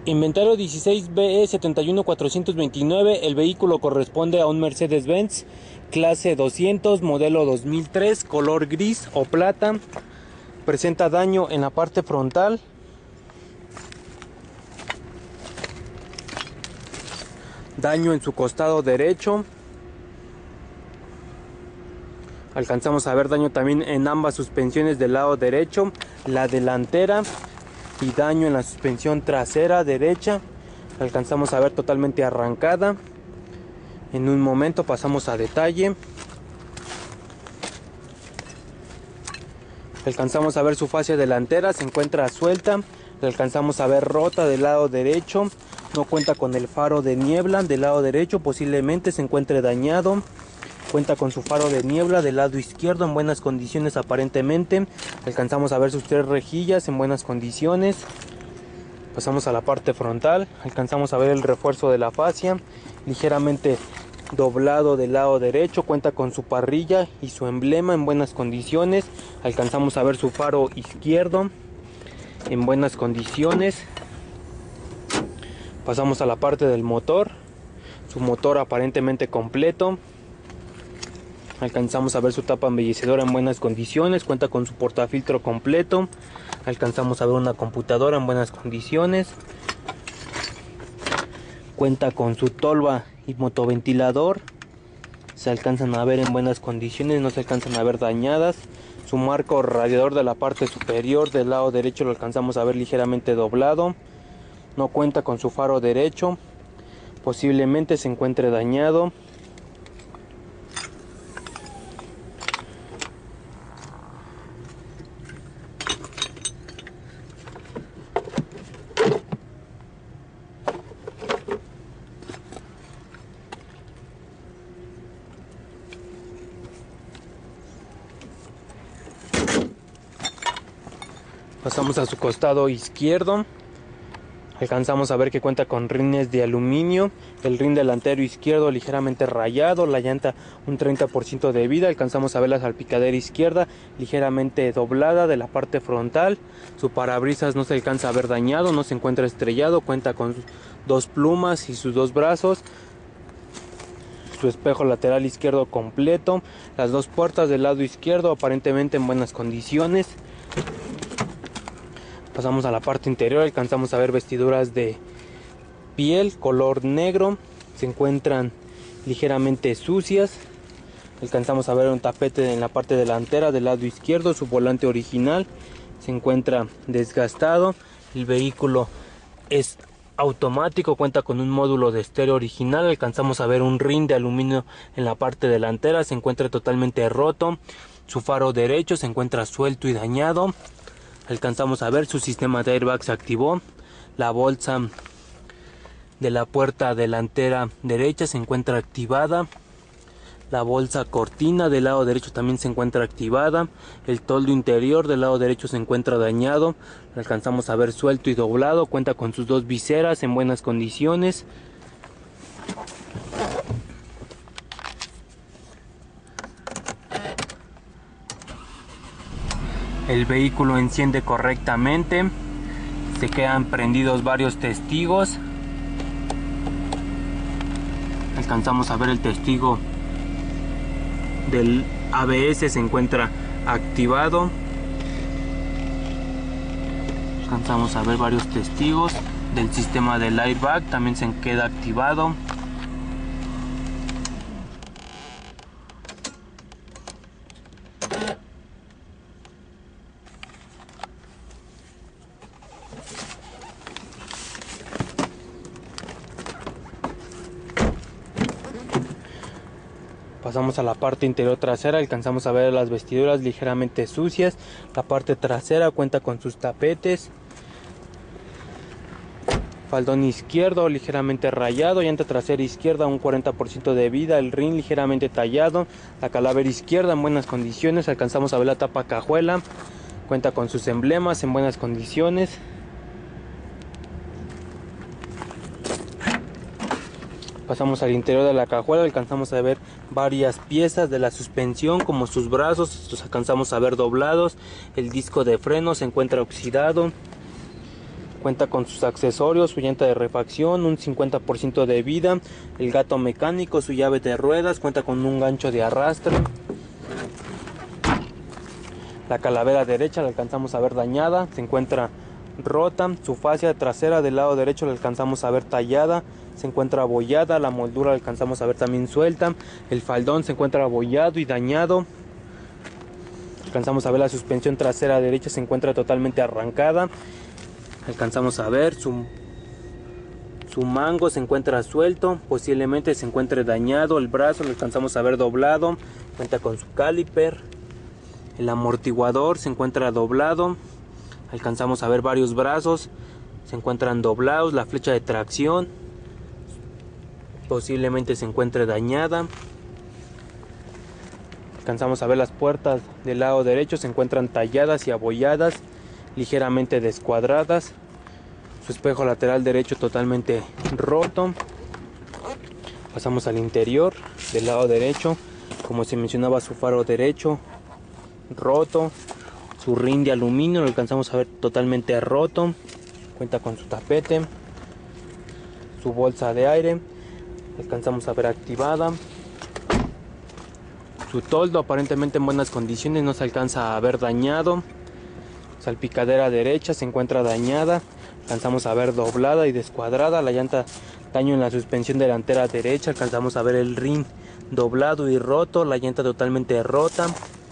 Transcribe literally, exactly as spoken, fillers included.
Inventario dieciséis B E setenta y uno cuatrocientos veintinueve. El vehículo corresponde a un Mercedes-Benz clase doscientos, modelo dos mil tres, color gris o plata. Presenta daño en la parte frontal, daño en su costado derecho. Alcanzamos a ver daño también en ambas suspensiones del lado derecho, la delantera, y daño en la suspensión trasera derecha. Alcanzamos a ver totalmente arrancada. En un momento pasamos a detalle. Alcanzamos a ver su fascia delantera, se encuentra suelta. La alcanzamos a ver rota del lado derecho. No cuenta con el faro de niebla del lado derecho, posiblemente se encuentre dañado. Cuenta con su faro de niebla del lado izquierdo en buenas condiciones aparentemente. Alcanzamos a ver sus tres rejillas en buenas condiciones. Pasamos a la parte frontal. Alcanzamos a ver el refuerzo de la fascia, ligeramente doblado del lado derecho. Cuenta con su parrilla y su emblema en buenas condiciones. Alcanzamos a ver su faro izquierdo en buenas condiciones. Pasamos a la parte del motor. Su motor aparentemente completo. Alcanzamos a ver su tapa embellecedora en buenas condiciones. Cuenta con su portafiltro completo. Alcanzamos a ver una computadora en buenas condiciones. Cuenta con su tolva y motoventilador. Se alcanzan a ver en buenas condiciones, no se alcanzan a ver dañadas. Su marco radiador de la parte superior del lado derecho lo alcanzamos a ver ligeramente doblado. No cuenta con su faro derecho. Posiblemente se encuentre dañado. Pasamos a su costado izquierdo. Alcanzamos a ver que cuenta con rines de aluminio. El rin delantero izquierdo ligeramente rayado. La llanta un treinta por ciento de vida. Alcanzamos a ver la salpicadera izquierda ligeramente doblada de la parte frontal. Su parabrisas no se alcanza a ver dañado, no se encuentra estrellado. Cuenta con dos plumas y sus dos brazos. Su espejo lateral izquierdo completo. Las dos puertas del lado izquierdo aparentemente en buenas condiciones. Pasamos a la parte interior, alcanzamos a ver vestiduras de piel color negro, se encuentran ligeramente sucias. Alcanzamos a ver un tapete en la parte delantera del lado izquierdo. Su volante original se encuentra desgastado. El vehículo es automático, cuenta con un módulo de estéreo original. Alcanzamos a ver un rin de aluminio en la parte delantera, se encuentra totalmente roto. Su faro derecho se encuentra suelto y dañado. Alcanzamos a ver su sistema de airbag se activó. La bolsa de la puerta delantera derecha se encuentra activada. La bolsa cortina del lado derecho también se encuentra activada. El toldo interior del lado derecho se encuentra dañado. Lo alcanzamos a ver suelto y doblado. Cuenta con sus dos viseras en buenas condiciones. El vehículo enciende correctamente. Se quedan prendidos varios testigos. Alcanzamos a ver el testigo del A B S se encuentra activado. Alcanzamos a ver varios testigos del sistema del airbag, también se queda activado. Pasamos a la parte interior trasera, alcanzamos a ver las vestiduras ligeramente sucias. La parte trasera cuenta con sus tapetes. Faldón izquierdo ligeramente rayado, llanta trasera izquierda un cuarenta por ciento de vida, el rin ligeramente tallado, la calavera izquierda en buenas condiciones. Alcanzamos a ver la tapa cajuela, cuenta con sus emblemas en buenas condiciones. Pasamos al interior de la cajuela, alcanzamos a ver varias piezas de la suspensión como sus brazos, los alcanzamos a ver doblados. El disco de freno se encuentra oxidado. Cuenta con sus accesorios, su llanta de refacción, un cincuenta por ciento de vida, el gato mecánico, su llave de ruedas, cuenta con un gancho de arrastre. La calavera derecha la alcanzamos a ver dañada, se encuentra rota. Su fascia trasera del lado derecho la alcanzamos a ver tallada, se encuentra abollada. La moldura la alcanzamos a ver también suelta. El faldón se encuentra abollado y dañado. Alcanzamos a ver la suspensión trasera derecha, se encuentra totalmente arrancada. Alcanzamos a ver su, su mango se encuentra suelto, posiblemente se encuentre dañado. El brazo lo alcanzamos a ver doblado, cuenta con su caliper. El amortiguador se encuentra doblado, alcanzamos a ver varios brazos, se encuentran doblados. La flecha de tracción posiblemente se encuentre dañada. Alcanzamos a ver las puertas del lado derecho, se encuentran talladas y abolladas, ligeramente descuadradas. Su espejo lateral derecho totalmente roto. Pasamos al interior del lado derecho, como se mencionaba, su faro derecho roto, su rin de aluminio lo alcanzamos a ver totalmente roto, cuenta con su tapete, su bolsa de aire alcanzamos a ver activada, su toldo aparentemente en buenas condiciones, no se alcanza a ver dañado. Salpicadera derecha se encuentra dañada, alcanzamos a ver doblada y descuadrada. La llanta, daño en la suspensión delantera derecha, alcanzamos a ver el rin doblado y roto, la llanta totalmente rota.